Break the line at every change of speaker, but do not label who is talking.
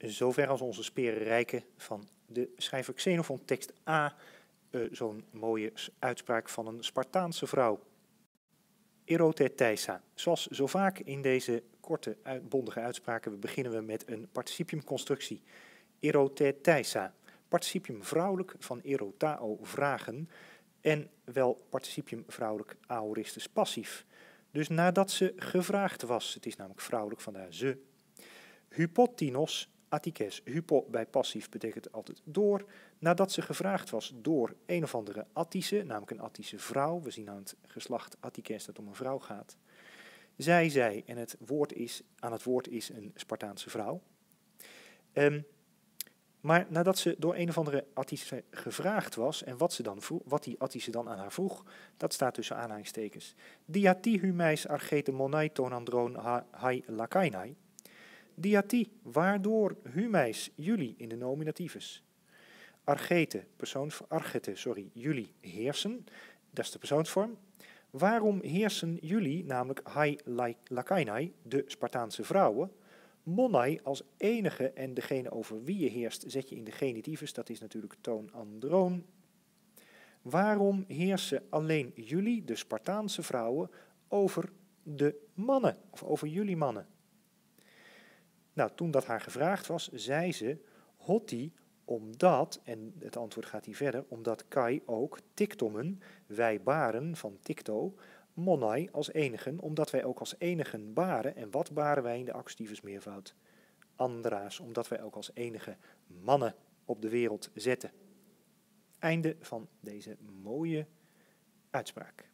zover als onze speren reiken van de schrijver Xenophon, tekst A, zo'n mooie uitspraak van een Spartaanse vrouw. Eroteteisa. Zoals zo vaak in deze korte, bondige uitspraken beginnen we met een participiumconstructie. Eroteteisa. Participium vrouwelijk van erotao vragen en wel participium vrouwelijk aoristus passief. Dus nadat ze gevraagd was, het is namelijk vrouwelijk, vandaar ze. Hypotinos attikes. Hypo bij passief betekent altijd door. Nadat ze gevraagd was door een of andere Attische, namelijk een Attische vrouw. We zien aan het geslacht attikes dat om een vrouw gaat. Zij, en aan het woord is een Spartaanse vrouw. Maar nadat ze door een of andere Attische gevraagd was en wat die Attische dan aan haar vroeg, dat staat tussen aanhalingstekens. Diati humeis argete monai tonandroon hai lakainai. Diati, waardoor humeis, jullie in de nominativus. Argete, jullie heersen, dat is de persoonsvorm. Waarom heersen jullie, namelijk hai lakainai, de Spartaanse vrouwen, monai als enige en degene over wie je heerst zet je in de genitivus, dat is natuurlijk toonandroon. Waarom heersen alleen jullie, de Spartaanse vrouwen, over de mannen, of over jullie mannen? Nou, toen dat haar gevraagd was, zei ze, hotti, omdat, en het antwoord gaat hier verder, omdat kai ook tiktomen, wij baren van tikto, monai als enigen, omdat wij ook als enigen baren. En wat baren wij in de activus meervoud? Andra's, omdat wij ook als enige mannen op de wereld zetten. Einde van deze mooie uitspraak.